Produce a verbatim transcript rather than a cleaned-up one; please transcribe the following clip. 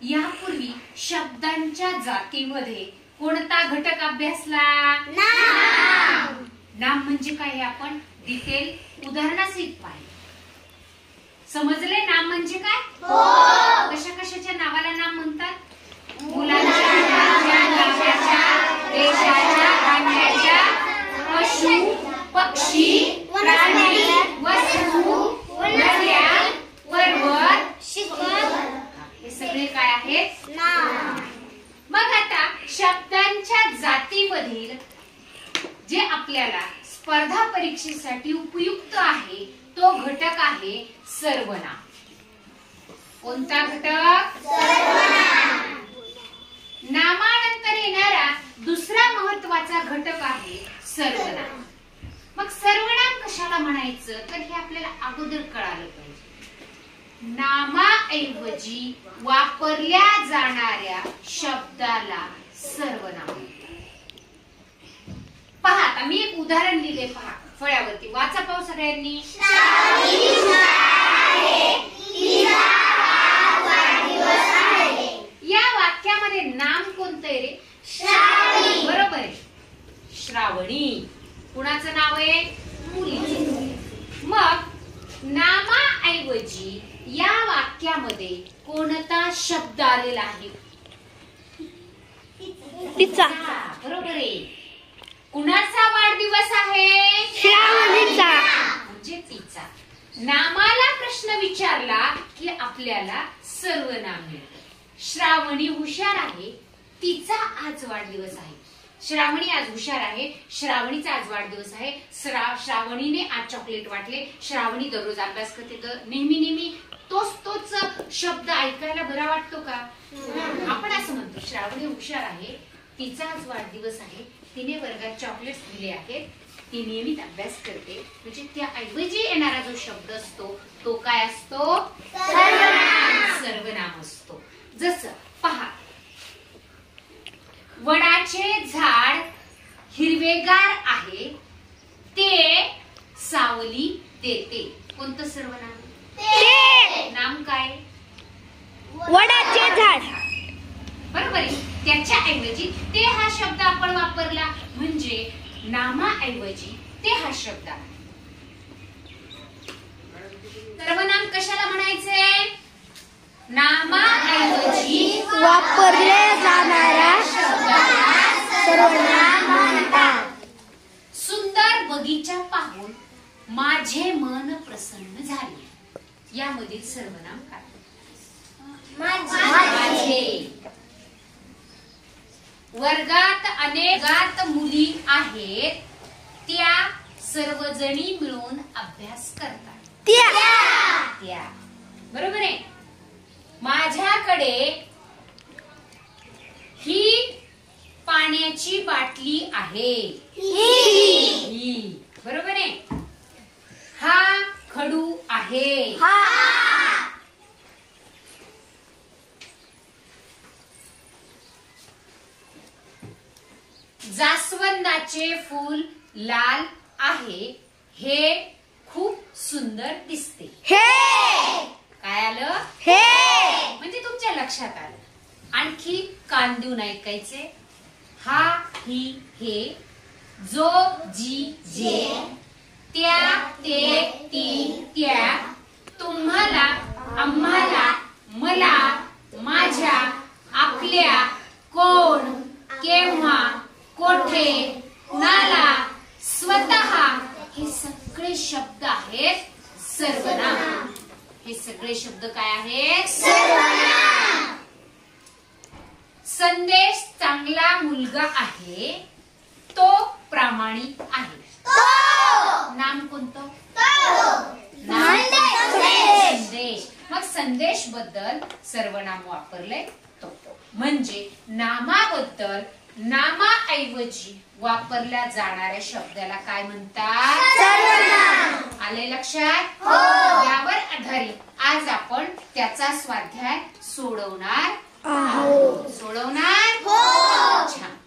यापूर्वी शब्दांच्या जातीमध्ये कोणता घटक अभ्यासला? नाम. नाम म्हणजे काय हे आपण डिटेल उदाहरणासहित पाहिले. समजले नाम म्हणजे काय? हो. कशा कशाच्या नावाला नाम म्हणतात? मुलांच्या, गावाच्या, देशाच्या, धान्याच्या, पशु, पक्षी, प्राणी, वस्तू, नद्या, पर्वत, शिखर, हे सगळे काय आहेत? नाम. मग आता शब्दांच्या जातीमधील जे आपल्याला स्पर्धा परीक्षेसाठी उपयुक्त आहे तो घटक आहे सर्वनाम. कोणता घटक? सर्वनाम. नामानंतर येणारा दुसरा महत्वाचा घटक आहे सर्वनाम. मग सर्वनाम कशाला म्हणायचं तर हे आपल्याला अगोदर कळालं पाहिजे. नामाऐवजी वापरल्या जाणाऱ्या शब्दाला सर्वनाम म्हणतात. पहा आता मी एक उदाहरण लिहिले पहा फळ्यावरती. वाचा पाहू सगळ्यांनी. या वाक्यामध्ये नाम कोणतं आहे रे? श्रावणी. बरोबर आहे, श्रावणी. कुणाचं नाव आहे? मुलीचे. मग नामाऐवजी या वाक्यामध्ये कोणता शब्द आलेला आहे? तिचा. बरोबर आहे. कुणाचा वाढदिवस आहे? श्रावणीचा. म्हणजे तिचा. नामाला प्रश्न विचारला की आपल्याला सर्वनाम मिळतं. श्रावणी हुशार आहे, तिचा आज वाढदिवस आहे. श्रावणी आज हुशार आहे, श्रावणीचा आज वाढदिवस आहे. श्रावणीने आज चॉकलेट वाटले. श्रावणी दररोज अभ्यास करते. तर नेहमी नेहमी तोच तोच शब्द ऐकायला बरा वाटतो का? आपण असं म्हणतो श्रावणी हुशार आहे, तिचा आज वाढदिवस आहे, तिने वर्गात चॉकलेट्स दिले आहेत, ती नियमित अभ्यास करते. म्हणजे त्याऐवजी येणारा जो शब्द असतो तो काय असतो? सर्वनाम असतो. जसं पहा, वडाचे झाड हिरवेगार आहे, ते सावली देते. कोणतं सर्वनाम? नाम काय? वडाचे झाड. बरोबर आहे. त्याच्या ऐवजी ते हा शब्द आपण वापरला म्हणजे नामाऐवजी ते हा शब्द. सर्वनाम कशाला म्हणायचे? नामाऐवजी वापरले जाणारा शब्दाला सर्वनाम म्हणतात. सुंदर बगीचा पाहून माझे मन प्रसन्न झाले. यामधील सर्वनाम काय? माझे. वर्गात अनेकात मुली आहेत, त्या सर्वजणी मिळून अभ्यास करतात. त्या. बरोबर आहे. माझ्याकडे ही पाण्याची बाटली आहे. ही. बरोबर आहे. हा खडू आहे. जास्वंदाचे फूल लाल आहे, हे खूप सुंदर दिसते. काय आलं? म्हणजे तुमच्या लक्षात आलं. आणखी कान देऊन ऐकायचे. हा, ही, हे, जो, जी, जे, त्या, ते, ती, त्या, तुम्हाला, आम्हाला, मला, माझ्या, आपल्या, कोण, केव्हा, कोठे, कुणाला, स्वतः, हे सगळे शब्द आहेत सर्वनाम. हे सगळे शब्द काय आहेत? सर्वनाम. संदेश चांगला मुलगा आहे, तो प्रामाणिक आहे. नाम कोणतं? संदेश. मग संदेश बद्दल सर्वनाम वापरले तो. म्हणजे नामाबद्दल नामाऐवजी वापरल्या जाणाऱ्या शब्दाला काय म्हणतात? सर्वनाम. आले लक्षात? यावर आधारित आज आपण त्याचा स्वाध्याय सोडवणार आहोत. सोडवणार? छान.